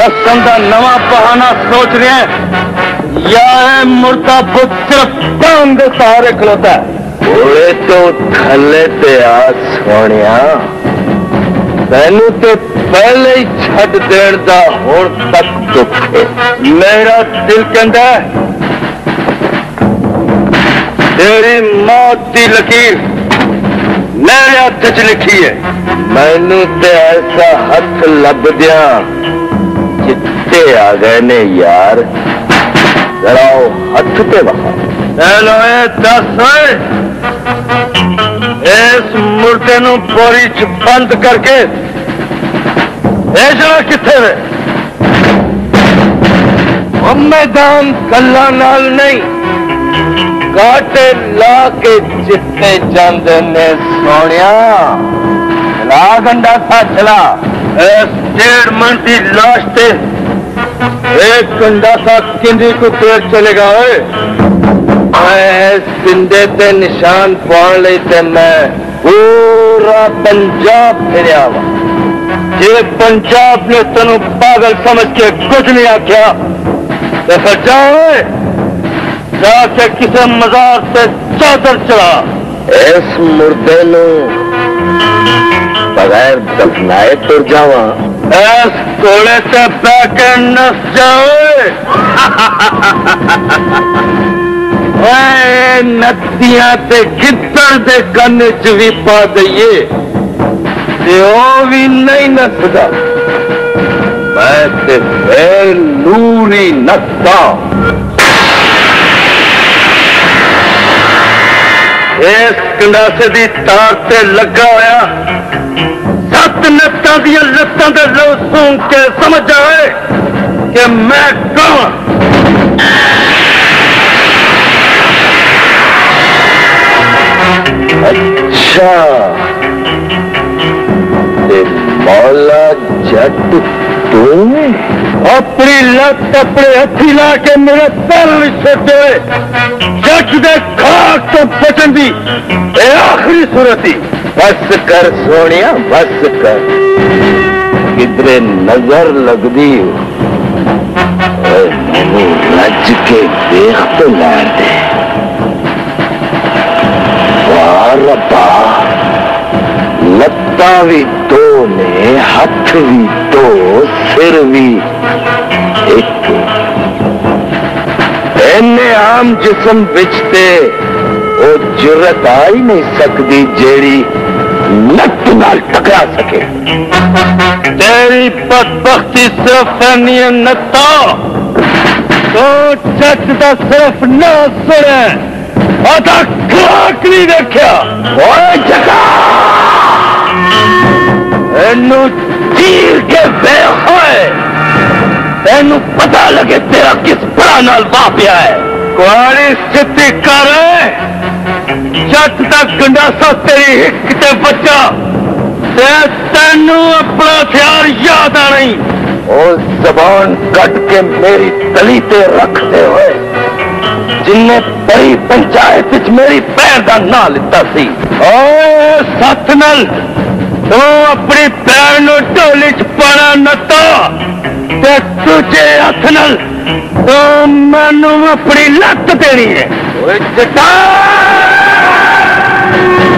दसन का नवा बहाना सोच रहे हैं या है मुर्दा बुत सिर्फ काम के सहारे खलोता है? ओए तो थले ते आ सोनिया, तैनू तो पहले ही छड़ देण दा हुण तक दुख है। मेरा दिल कहंदा है तेरी मौत की लकीर मेरे हाथ च लिखी है। मैनू ते ऐसा हथ लब दिया जित्ते आ गए ने यार, जरा हथ पे वहा दस इस मुर्दे नू बोरी च बंद करके भेजना किथे वे? मैदान कला नाल नहीं काटे ला के जितने जाते ने सोनिया। चला गंडा था चला, इस 1.5 मन की लाश से एक गंडा सा किंदी को तेर चलेगा। सिंधे ते निशान पाने ले ते मैं पूरा पंजाब फिरिया वा। जे पंजाब ने तेनू पागल समझ के कुछ नहीं आख्या तो फिर जाओ जाके किसी मजार से चादर चढ़ा। इस मुर्दे नू बगैर दफनाए तुर जावा, इस कोड़े से बह के नस जाओ। नदियां ते गिद्दड़ दे कन्न च भी पा दईए ते ओ भी नहीं नसदा। मैं ते फिर नूरी नसदा। इस कंडासे दी तार ते लगा होया 7 नत्तां दी लत्तां दे लो सूंघ के समझ जाए कि मैं कौन। अच्छा ते मौला जट तू अपनी लत अपने हथी ला के मेरे पैर में छोड़ते हुए जट दे खाक तो बचन दी आखिरी सूरत ही। बस कर सोनिया बस कर, किधरे नजर लगदी मैनू रज के देख तो लैन दे। रब्बा लत्ता भी दो ने, हथ भी दो, सिर भी एक। इन्ने आम जिस्म बिचते वो जुर्रत आ ही नहीं सकती जेड़ी लत नाल टकरा सके। तेरी बदबख्ती सिर्फ फैनी नत्ता तो जट दा सिर्फ ना सुने आधा खाक नहीं देखा। एनू चीर के बेहोए तेनू पता लगे तेरा किस बड़ा नाल वापिया है। कुआरी स्थिति कर जट तक गंडासा तेरी हिक ते बच्चा ते तेनू अपना हथियार याद आ नहीं। और जबान कट के मेरी तली ते रखते हुए जिन्ने बड़ी पंचायत मेरी पैर का ना लिता सी। सत नल तू अपनी पैर नो ढोली च पाना नत्ता ते तुझे हथ नल तू मैनू अपनी लत देनी है।